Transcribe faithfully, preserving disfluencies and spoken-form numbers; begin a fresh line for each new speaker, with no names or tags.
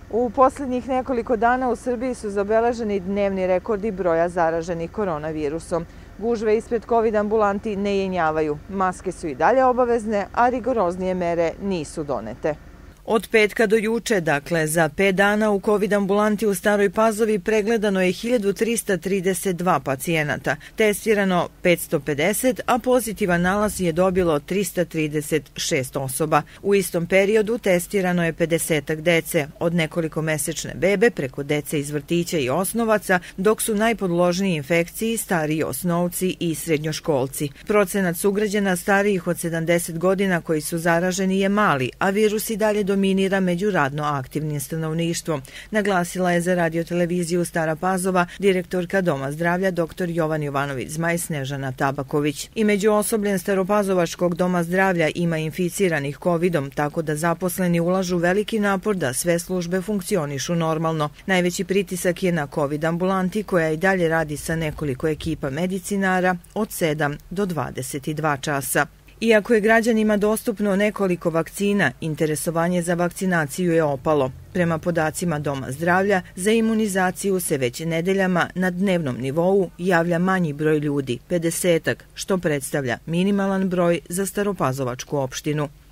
U posljednjih nekoliko dana u Srbiji su zabeleženi dnevni rekordi broja zaraženih koronavirusom. Gužve ispred kovid ambulanti ne jenjavaju. Maske su i dalje obavezne, a rigoroznije mere nisu donete. Od petka do juče, dakle za pet dana u kovid ambulanti u Staroj Pazovi pregledano je hiljadu trista trideset dva pacijenata, testirano petsto pedeset, a pozitivan nalaz je dobilo trista trideset šest osoba. U istom periodu testirano je pedesetak dece, od nekoliko mesečne bebe preko dece iz vrtića i osnovaca, dok su najpodložniji infekciji stariji osnovci i srednjoškolci. Procenat sugrađana starijih od sedamdeset godina koji su zaraženi je mali, a virus i dalje dominira među radno aktivnim stanovništvom, naglasila je za radioteleviziju Stara Pazova direktorka Doma zdravlja dr Jovan Jovanović Zmaj Snežana Tabaković. I među osobljem Staropazovačkog doma zdravlja ima inficiranih kovidom, tako da zaposleni ulažu veliki napor da sve službe funkcionišu normalno. Najveći pritisak je na kovid ambulanti koja i dalje radi sa nekoliko ekipa medicinara od sedam do dvadeset dva časa. Iako je građanima dostupno nekoliko vakcina, interesovanje za vakcinaciju je opalo. Prema podacima Doma zdravlja, za imunizaciju se već nedeljama na dnevnom nivou javlja manji broj ljudi, pedesetak, što predstavlja minimalan broj za Staropazovačku opštinu.